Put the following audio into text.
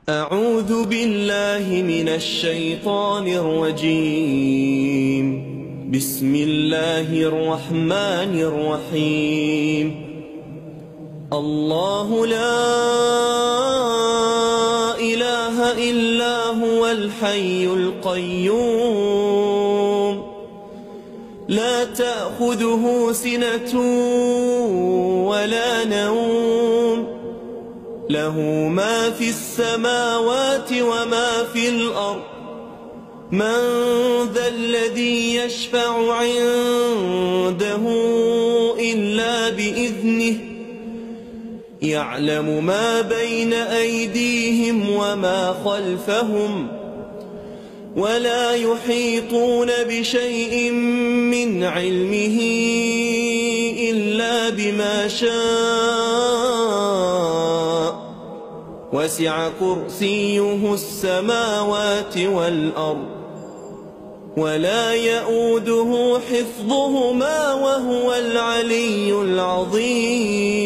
أعوذ بالله من الشيطان الرجيم. بسم الله الرحمن الرحيم. الله لا إله إلا هو الحي القيوم لا تأخذه سنة ولا نوم له ما في السماوات وما في الأرض من ذا الذي يشفع عنده إلا بإذنه يعلم ما بين أيديهم وما خلفهم ولا يحيطون بشيء من علمه إلا بما شاء وسع كرسيه السماوات والأرض ولا يئوده حفظهما وهو العلي العظيم.